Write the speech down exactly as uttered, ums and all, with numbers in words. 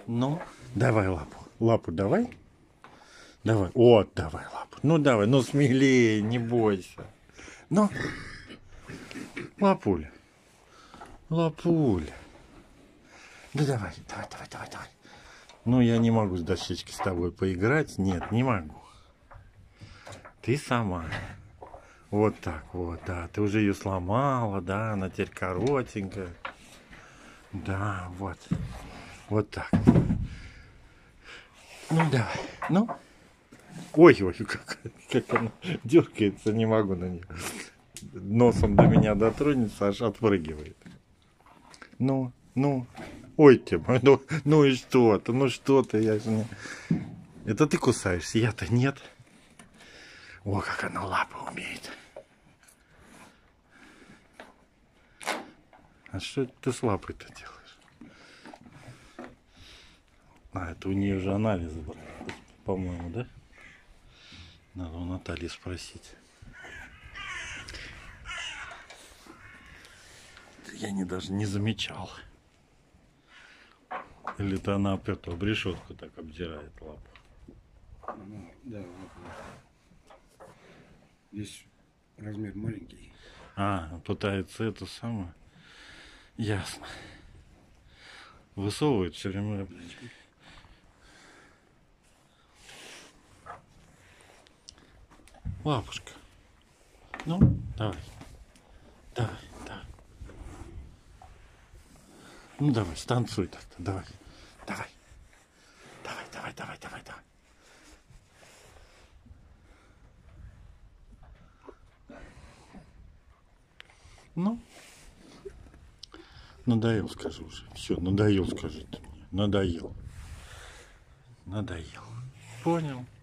Ну, давай лапу. Лапу давай. Давай. Вот, давай лапу. Ну, давай. Ну, смелее, не бойся. Ну, лапуля. Лапуля. Да давай, давай, давай, давай, давай. Ну, я не могу с дощечкой с тобой поиграть. Нет, не могу. Ты сама. Вот так вот, да. Ты уже ее сломала, да. Она теперь коротенькая. Да, вот. Вот так. Ну, давай. Ну. Ой, ой, как, как она дергается, не могу на нее. Носом до меня дотронется, аж отпрыгивает. Ну, ну. Ой, Тима, ну, ну и что ты, ну что ты, я же не... Это ты кусаешься, я-то нет. О, как она лапы умеет. А что ты с лапой-то делаешь? А, это у нее же анализы брали, по-моему, да? Надо у Натальи спросить. Я не даже не замечал. Или то она опять об решетку так обдирает лапу. Ну, да, лапа. Здесь размер маленький. А, пытается это самое. Ясно. Высовывает все время. Лапушка. Ну, давай. Давай, давай. Ну давай, станцуй так-то. Давай. Давай. Давай, давай, давай, давай, давай. Ну. Надоел, скажи уже. Все, надоел, скажи ты мне. Надоел. Надоел. Понял.